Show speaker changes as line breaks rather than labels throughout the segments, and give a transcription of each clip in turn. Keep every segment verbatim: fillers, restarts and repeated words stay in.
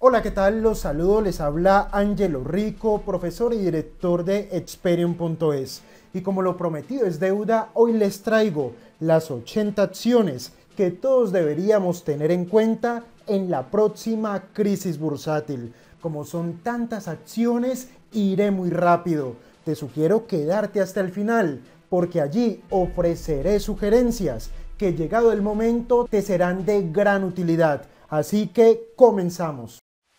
Hola, ¿qué tal? Los saludo, les habla Angelo Rico, profesor y director de Experium punto es. Y como lo prometido es deuda, hoy les traigo las ochenta acciones que todos deberíamos tener en cuenta en la próxima crisis bursátil. Como son tantas acciones, iré muy rápido. Te sugiero quedarte hasta el final, porque allí ofreceré sugerencias que llegado el momento te serán de gran utilidad. Así que comenzamos.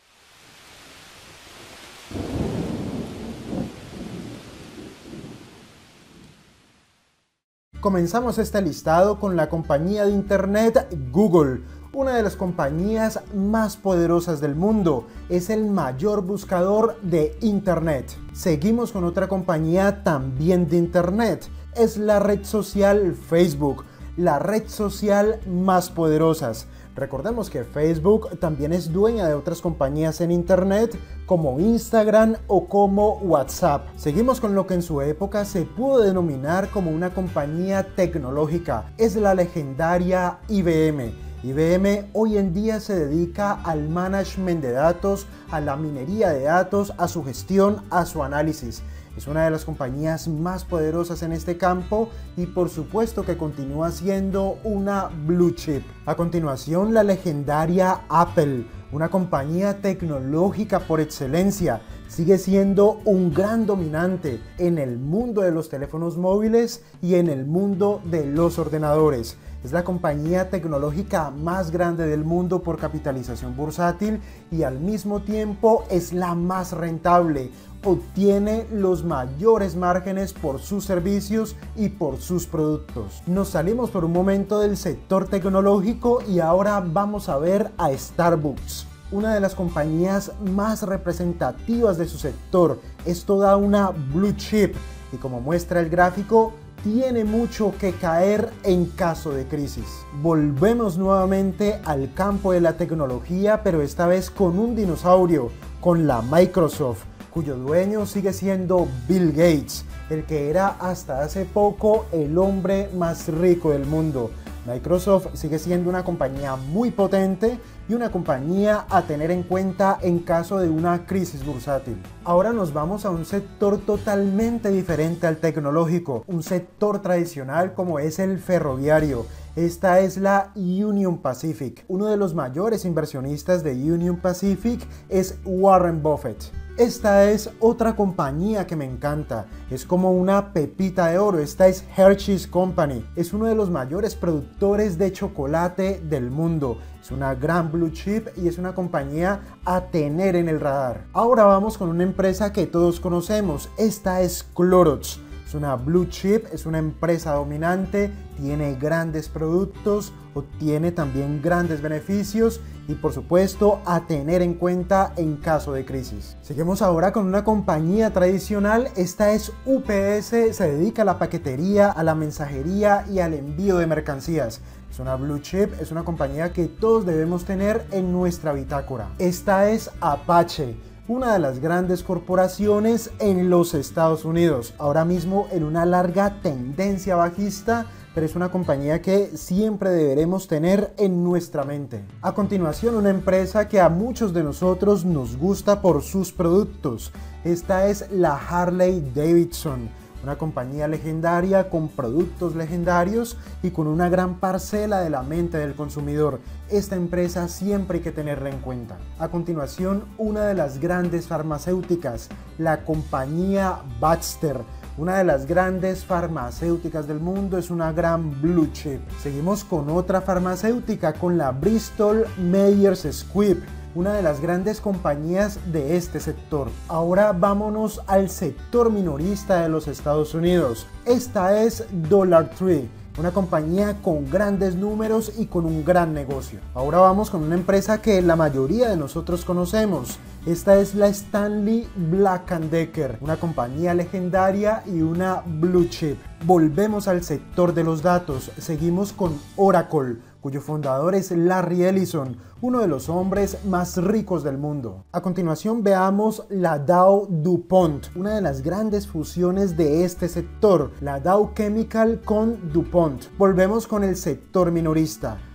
Comenzamos este listado con la compañía de internet Google, una de las compañías más poderosas del mundo. Es el mayor buscador de internet. Seguimos con otra compañía también de internet. Es la red social Facebook, la red social más poderosa. Recordemos que Facebook también es dueña de otras compañías en internet como Instagram o como WhatsApp. Seguimos con lo que en su época se pudo denominar como una compañía tecnológica. Es la legendaria I B M. I B M hoy en día se dedica al management de datos, a la minería de datos, a su gestión, a su análisis. Es una de las compañías más poderosas en este campo y por supuesto que continúa siendo una blue chip. A continuación, la legendaria Apple, una compañía tecnológica por excelencia, sigue siendo un gran dominante en el mundo de los teléfonos móviles y en el mundo de los ordenadores. Es la compañía tecnológica más grande del mundo por capitalización bursátil y al mismo tiempo es la más rentable. Obtiene los mayores márgenes por sus servicios y por sus productos. Nos salimos por un momento del sector tecnológico y ahora vamos a ver a Starbucks, una de las compañías más representativas de su sector. Es toda una blue chip y como muestra el gráfico, tiene mucho que caer en caso de crisis. Volvemos nuevamente al campo de la tecnología, pero esta vez con un dinosaurio, con la Microsoft, cuyo dueño sigue siendo Bill Gates, el que era hasta hace poco el hombre más rico del mundo. Microsoft sigue siendo una compañía muy potente y una compañía a tener en cuenta en caso de una crisis bursátil. Ahora nos vamos a un sector totalmente diferente al tecnológico, un sector tradicional como es el ferroviario. Esta es la Union Pacific. Uno de los mayores inversionistas de Union Pacific es Warren Buffett. Esta es otra compañía que me encanta, es como una pepita de oro. Esta es Hershey's Company, es uno de los mayores productores de chocolate del mundo. Es una gran blue chip y es una compañía a tener en el radar. Ahora vamos con una empresa que todos conocemos, esta es Clorox. Es una blue chip, es una empresa dominante, tiene grandes productos, obtiene también grandes beneficios y por supuesto a tener en cuenta en caso de crisis. Seguimos ahora con una compañía tradicional, esta es U P S, se dedica a la paquetería, a la mensajería y al envío de mercancías. Es una blue chip, es una compañía que todos debemos tener en nuestra bitácora. Esta es Apache, una de las grandes corporaciones en los Estados Unidos, ahora mismo en una larga tendencia bajista, pero es una compañía que siempre deberemos tener en nuestra mente. A continuación, una empresa que a muchos de nosotros nos gusta por sus productos. Esta es la Harley Davidson, una compañía legendaria con productos legendarios y con una gran parcela de la mente del consumidor. Esta empresa siempre hay que tenerla en cuenta. A continuación, una de las grandes farmacéuticas, la compañía Baxter. Una de las grandes farmacéuticas del mundo, es una gran blue chip. Seguimos con otra farmacéutica, con la Bristol Myers Squibb, una de las grandes compañías de este sector. Ahora vámonos al sector minorista de los Estados Unidos. Esta es Dollar Tree, una compañía con grandes números y con un gran negocio. Ahora vamos con una empresa que la mayoría de nosotros conocemos. Esta es la Stanley Black and Decker, una compañía legendaria y una blue chip. Volvemos al sector de los datos. Seguimos con Oracle, cuyo fundador es Larry Ellison, uno de los hombres más ricos del mundo. A continuación veamos la Dow DuPont, una de las grandes fusiones de este sector, la Dow Chemical con DuPont. Volvemos con el sector minorista.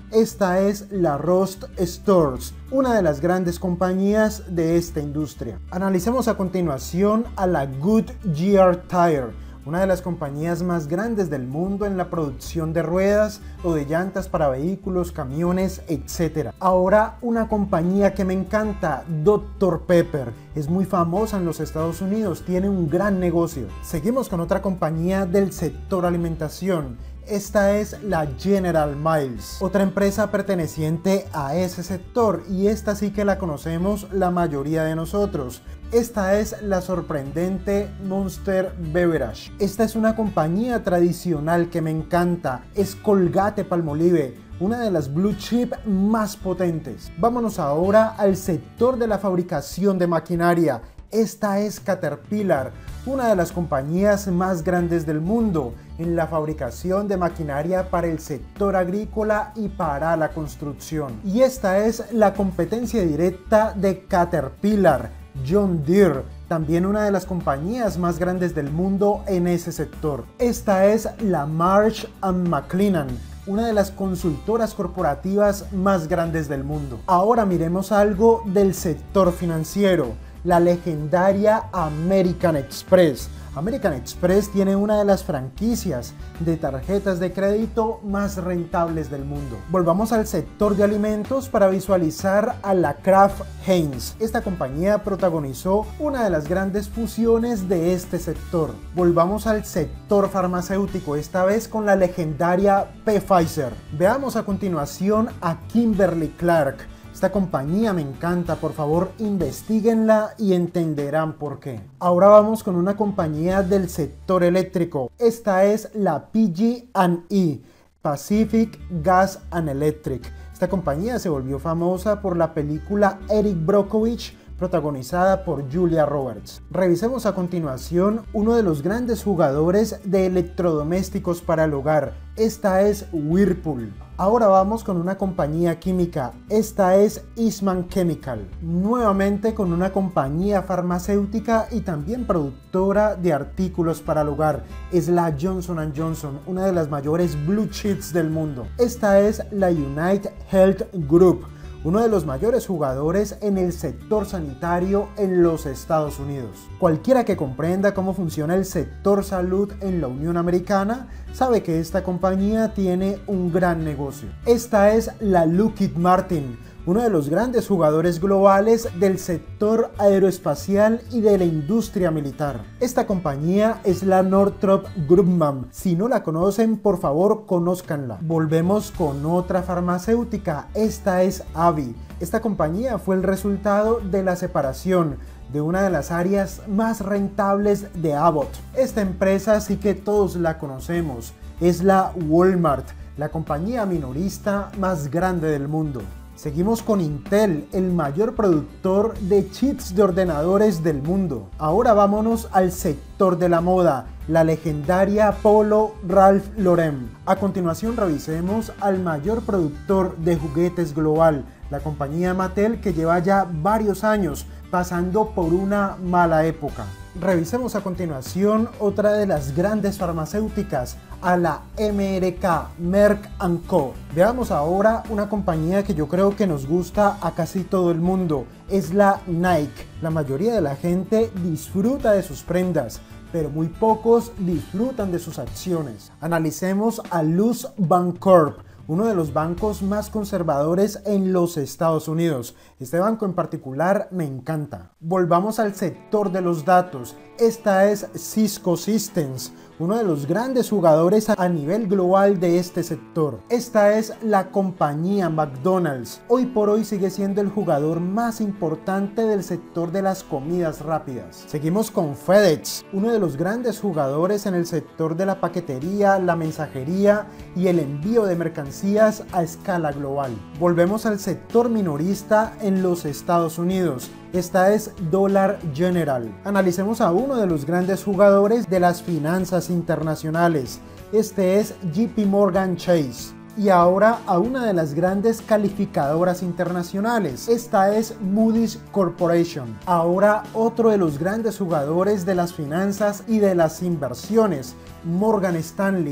Esta es la Ross Stores, una de las grandes compañías de esta industria. Analicemos a continuación a la Goodyear Tire, una de las compañías más grandes del mundo en la producción de ruedas o de llantas para vehículos, camiones, etcétera. Ahora una compañía que me encanta, doctor Pepper. Es muy famosa en los Estados Unidos, tiene un gran negocio. Seguimos con otra compañía del sector alimentación. Esta es la General Mills, otra empresa perteneciente a ese sector, y esta sí que la conocemos la mayoría de nosotros. Esta es la sorprendente Monster Beverage. Esta es una compañía tradicional que me encanta, es Colgate-Palmolive, una de las blue chip más potentes. Vámonos ahora al sector de la fabricación de maquinaria. Esta es Caterpillar, una de las compañías más grandes del mundo en la fabricación de maquinaria para el sector agrícola y para la construcción. Y esta es la competencia directa de Caterpillar, John Deere, también una de las compañías más grandes del mundo en ese sector. Esta es la Marsh and McLennan, una de las consultoras corporativas más grandes del mundo. Ahora miremos algo del sector financiero. La legendaria American Express. American Express tiene una de las franquicias de tarjetas de crédito más rentables del mundo. Volvamos al sector de alimentos para visualizar a la Kraft Heinz. Esta compañía protagonizó una de las grandes fusiones de este sector. Volvamos al sector farmacéutico, esta vez con la legendaria Pfizer. Veamos a continuación a Kimberly-Clark. Esta compañía me encanta, por favor investiguenla y entenderán por qué. Ahora vamos con una compañía del sector eléctrico. Esta es la P G and E, Pacific Gas and Electric. Esta compañía se volvió famosa por la película Erin Brockovich, protagonizada por Julia Roberts. Revisemos a continuación uno de los grandes jugadores de electrodomésticos para el hogar. Esta es Whirlpool. Ahora vamos con una compañía química. Esta es Eastman Chemical. Nuevamente con una compañía farmacéutica y también productora de artículos para el hogar. Es la Johnson and Johnson, una de las mayores blue chips del mundo. Esta es la United Health Group, uno de los mayores jugadores en el sector sanitario en los Estados Unidos. Cualquiera que comprenda cómo funciona el sector salud en la Unión Americana sabe que esta compañía tiene un gran negocio. Esta es la Lockheed Martin, uno de los grandes jugadores globales del sector aeroespacial y de la industria militar. Esta compañía es la Northrop Grumman. Si no la conocen, por favor, conózcanla. Volvemos con otra farmacéutica. Esta es A V I. Esta compañía fue el resultado de la separación de una de las áreas más rentables de Abbott. Esta empresa sí que todos la conocemos. Es la Walmart, la compañía minorista más grande del mundo. Seguimos con Intel, el mayor productor de chips de ordenadores del mundo. Ahora vámonos al sector de la moda, la legendaria Polo Ralph Lauren. A continuación revisemos al mayor productor de juguetes global, la compañía Mattel, que lleva ya varios años pasando por una mala época. Revisemos a continuación otra de las grandes farmacéuticas, a la M R K, Merck and Co. Veamos ahora una compañía que yo creo que nos gusta a casi todo el mundo, es la Nike. La mayoría de la gente disfruta de sus prendas, pero muy pocos disfrutan de sus acciones. Analicemos a Luz Bancorp, uno de los bancos más conservadores en los Estados Unidos. Este banco en particular me encanta. Volvamos al sector de los datos. Esta es Cisco Systems, uno de los grandes jugadores a nivel global de este sector. Esta es la compañía McDonald's. Hoy por hoy sigue siendo el jugador más importante del sector de las comidas rápidas. Seguimos con FedEx, uno de los grandes jugadores en el sector de la paquetería, la mensajería y el envío de mercancías a escala global. Volvemos al sector minorista en los Estados Unidos. Esta es Dollar General. Analicemos a uno de los grandes jugadores de las finanzas internacionales. Este es J P Morgan Chase. Y ahora a una de las grandes calificadoras internacionales. Esta es Moody's Corporation. Ahora otro de los grandes jugadores de las finanzas y de las inversiones, Morgan Stanley.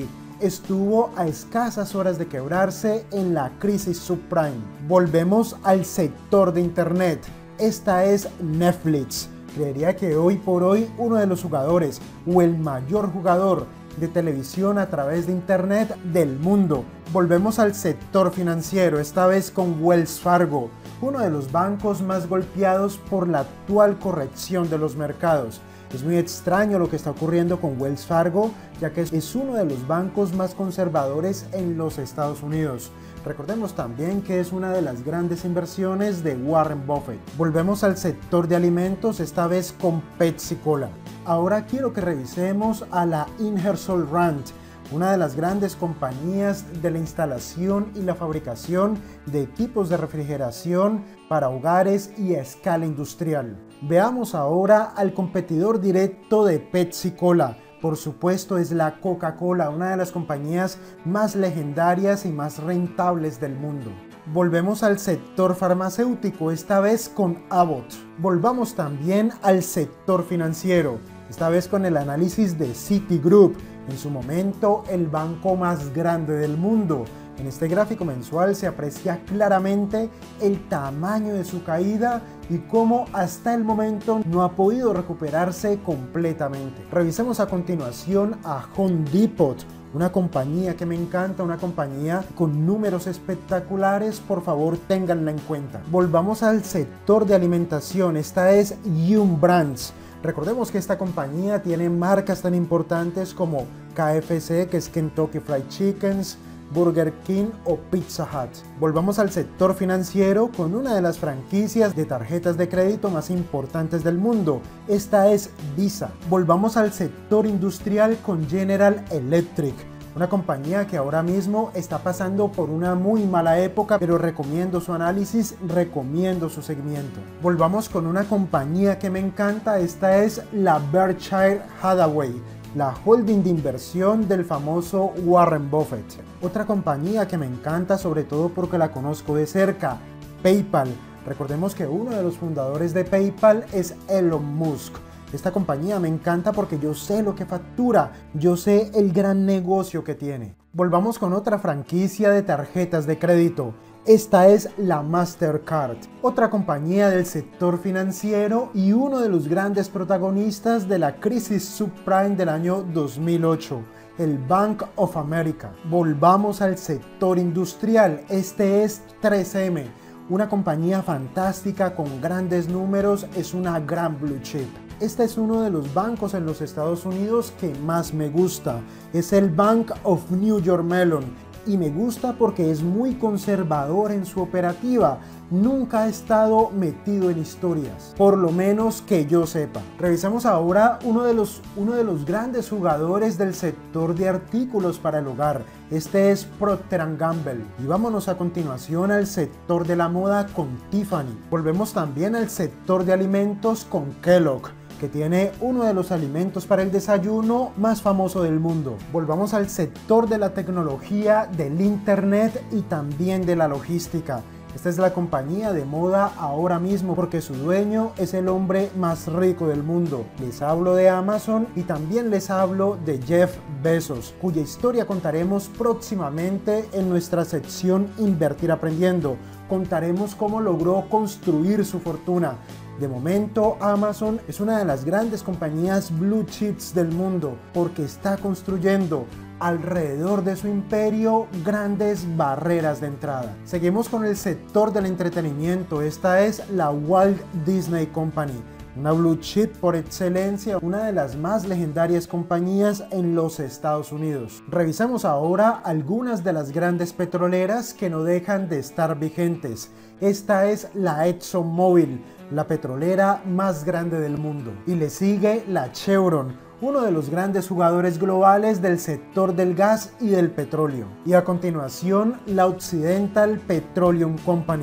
estuvo a escasas horas de quebrarse en la crisis subprime. Volvemos al sector de Internet. Esta es Netflix. Creería que hoy por hoy uno de los jugadores o el mayor jugador de televisión a través de Internet del mundo. Volvemos al sector financiero, esta vez con Wells Fargo, uno de los bancos más golpeados por la actual corrección de los mercados. Es muy extraño lo que está ocurriendo con Wells Fargo, ya que es uno de los bancos más conservadores en los Estados Unidos. Recordemos también que es una de las grandes inversiones de Warren Buffett. Volvemos al sector de alimentos, esta vez con Pepsi Cola. Ahora quiero que revisemos a la Ingersoll Rand, una de las grandes compañías de la instalación y la fabricación de equipos de refrigeración para hogares y a escala industrial. Veamos ahora al competidor directo de Pepsi Cola. Por supuesto es la Coca-Cola, una de las compañías más legendarias y más rentables del mundo. Volvemos al sector farmacéutico, esta vez con Abbott. Volvamos también al sector financiero, esta vez con el análisis de Citigroup, en su momento el banco más grande del mundo. En este gráfico mensual se aprecia claramente el tamaño de su caída y cómo hasta el momento no ha podido recuperarse completamente. Revisemos a continuación a Home Depot, una compañía que me encanta, una compañía con números espectaculares, por favor ténganla en cuenta. Volvamos al sector de alimentación, esta es Yum Brands. Recordemos que esta compañía tiene marcas tan importantes como K F C, que es Kentucky Fried Chickens, Burger King o Pizza Hut. Volvamos al sector financiero con una de las franquicias de tarjetas de crédito más importantes del mundo. Esta es Visa. Volvamos al sector industrial con General Electric, una compañía que ahora mismo está pasando por una muy mala época, pero recomiendo su análisis, recomiendo su seguimiento. Volvamos con una compañía que me encanta, esta es la Berkshire Hathaway, la holding de inversión del famoso Warren Buffett. Otra compañía que me encanta, sobre todo porque la conozco de cerca, PayPal. Recordemos que uno de los fundadores de PayPal es Elon Musk. Esta compañía me encanta porque yo sé lo que factura, yo sé el gran negocio que tiene. Volvamos con otra franquicia de tarjetas de crédito. Esta es la Mastercard, otra compañía del sector financiero y uno de los grandes protagonistas de la crisis subprime del año dos mil ocho, el Bank of America. Volvamos al sector industrial, este es tres eme, una compañía fantástica con grandes números, es una gran blue chip. Este es uno de los bancos en los Estados Unidos que más me gusta, es el Bank of New York Mellon. Y me gusta porque es muy conservador en su operativa, nunca ha estado metido en historias, por lo menos que yo sepa. Revisamos ahora uno de los, uno de los grandes jugadores del sector de artículos para el hogar, este es Procter and Gamble. Y vámonos a continuación al sector de la moda con Tiffany. Volvemos también al sector de alimentos con Kellogg, que tiene uno de los alimentos para el desayuno más famoso del mundo. Volvamos al sector de la tecnología, del internet y también de la logística. Esta es la compañía de moda ahora mismo porque su dueño es el hombre más rico del mundo. Les hablo de Amazon y también les hablo de Jeff Bezos, cuya historia contaremos próximamente en nuestra sección Invertir Aprendiendo. Contaremos cómo logró construir su fortuna. De momento, Amazon es una de las grandes compañías blue chips del mundo porque está construyendo alrededor de su imperio grandes barreras de entrada. Seguimos con el sector del entretenimiento. Esta es la Walt Disney Company, una blue chip por excelencia, una de las más legendarias compañías en los Estados Unidos. Revisamos ahora algunas de las grandes petroleras que no dejan de estar vigentes. Esta es la ExxonMobil, la petrolera más grande del mundo. Y le sigue la Chevron, uno de los grandes jugadores globales del sector del gas y del petróleo. Y a continuación, la Occidental Petroleum Company,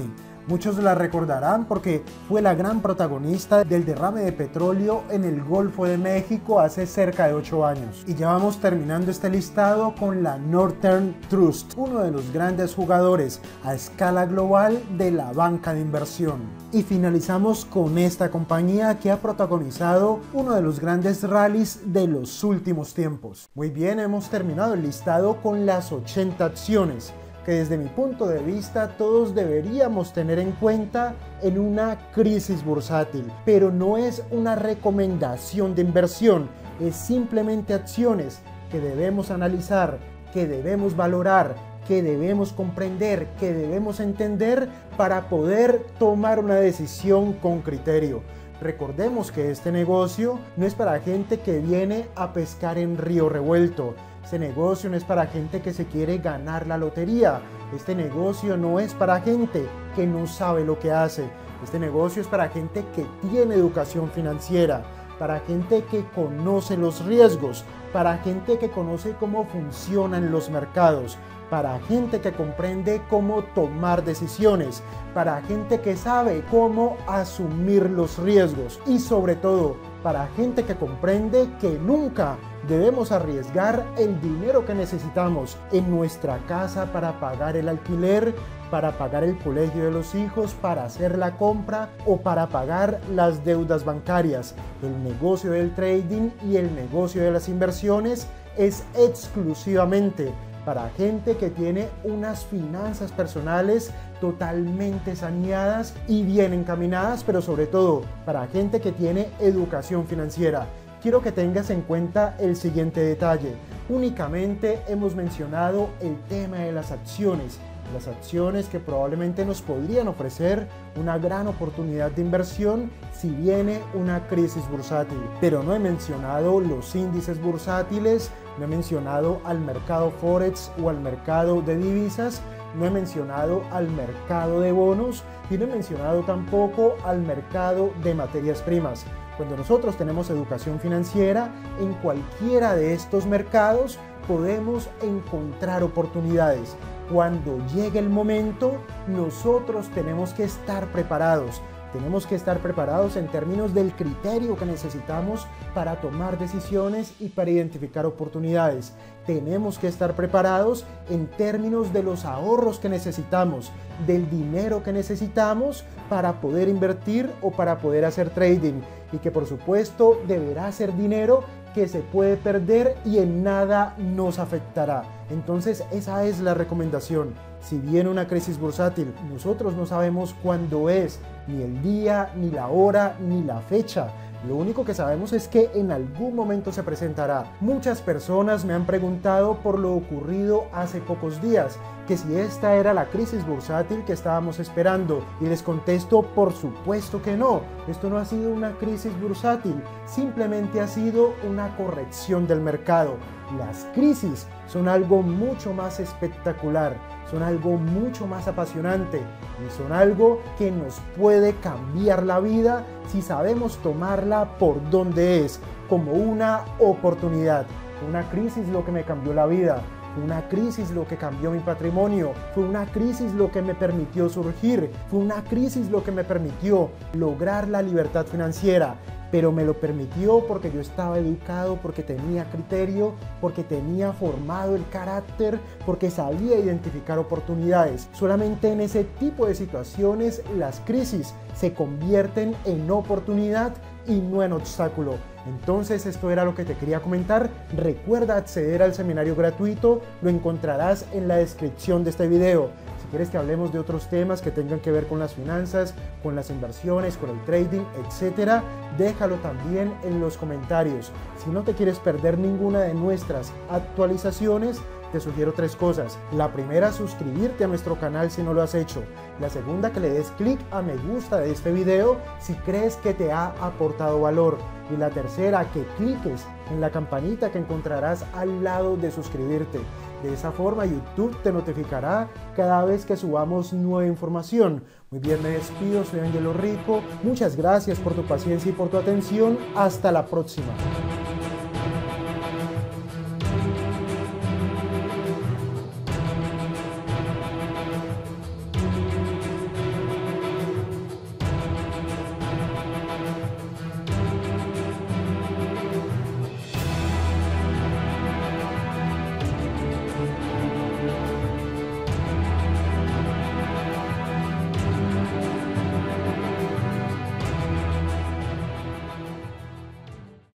Muchos la recordarán porque fue la gran protagonista del derrame de petróleo en el Golfo de México hace cerca de ocho años. Y ya vamos terminando este listado con la Northern Trust, uno de los grandes jugadores a escala global de la banca de inversión. Y finalizamos con esta compañía que ha protagonizado uno de los grandes rallies de los últimos tiempos. Muy bien, hemos terminado el listado con las ochenta acciones que desde mi punto de vista todos deberíamos tener en cuenta en una crisis bursátil, pero no es una recomendación de inversión, es simplemente acciones que debemos analizar, que debemos valorar, que debemos comprender, que debemos entender para poder tomar una decisión con criterio. Recordemos que este negocio no es para gente que viene a pescar en río revuelto. Este negocio no es para gente que se quiere ganar la lotería. Este negocio no es para gente que no sabe lo que hace. Este negocio es para gente que tiene educación financiera, para gente que conoce los riesgos, para gente que conoce cómo funcionan los mercados, para gente que comprende cómo tomar decisiones, para gente que sabe cómo asumir los riesgos y sobre todo para gente que comprende que nunca debemos arriesgar el dinero que necesitamos en nuestra casa para pagar el alquiler, para pagar el colegio de los hijos, para hacer la compra o para pagar las deudas bancarias. El negocio del trading y el negocio de las inversiones es exclusivamente para gente que tiene unas finanzas personales totalmente saneadas y bien encaminadas, pero sobre todo para gente que tiene educación financiera. Quiero que tengas en cuenta el siguiente detalle. Únicamente hemos mencionado el tema de las acciones, las acciones que probablemente nos podrían ofrecer una gran oportunidad de inversión si viene una crisis bursátil. Pero no he mencionado los índices bursátiles, no he mencionado al mercado Forex o al mercado de divisas, no he mencionado al mercado de bonos y no he mencionado tampoco al mercado de materias primas. Cuando nosotros tenemos educación financiera, en cualquiera de estos mercados podemos encontrar oportunidades. Cuando llegue el momento, nosotros tenemos que estar preparados. Tenemos que estar preparados en términos del criterio que necesitamos para tomar decisiones y para identificar oportunidades. Tenemos que estar preparados en términos de los ahorros que necesitamos, del dinero que necesitamos para poder invertir o para poder hacer trading. Y que por supuesto deberá ser dinero que se puede perder y en nada nos afectará. Entonces esa es la recomendación. Si viene una crisis bursátil, nosotros no sabemos cuándo es, ni el día, ni la hora, ni la fecha. Lo único que sabemos es que en algún momento se presentará. Muchas personas me han preguntado por lo ocurrido hace pocos días, que si esta era la crisis bursátil que estábamos esperando, y les contesto por supuesto que no. Esto no ha sido una crisis bursátil, simplemente ha sido una corrección del mercado. Las crisis son algo mucho más espectacular, son algo mucho más apasionante y son algo que nos puede cambiar la vida si sabemos tomarla por donde es, como una oportunidad. Una crisis lo que me cambió la vida, fue una crisis lo que cambió mi patrimonio, fue una crisis lo que me permitió surgir, fue una crisis lo que me permitió lograr la libertad financiera. Pero me lo permitió porque yo estaba educado, porque tenía criterio, porque tenía formado el carácter, porque sabía identificar oportunidades. Solamente en ese tipo de situaciones las crisis se convierten en oportunidad y no en obstáculo. Entonces esto era lo que te quería comentar. Recuerda acceder al seminario gratuito, lo encontrarás en la descripción de este video. Si quieres que hablemos de otros temas que tengan que ver con las finanzas, con las inversiones, con el trading, etcétera, déjalo también en los comentarios. Si no te quieres perder ninguna de nuestras actualizaciones, te sugiero tres cosas. La primera, suscribirte a nuestro canal si no lo has hecho. La segunda, que le des clic a me gusta de este video si crees que te ha aportado valor. Y la tercera, que cliques en la campanita que encontrarás al lado de suscribirte. De esa forma YouTube te notificará cada vez que subamos nueva información. Muy bien, me despido, soy Angelo Rico. Muchas gracias por tu paciencia y por tu atención. Hasta la próxima.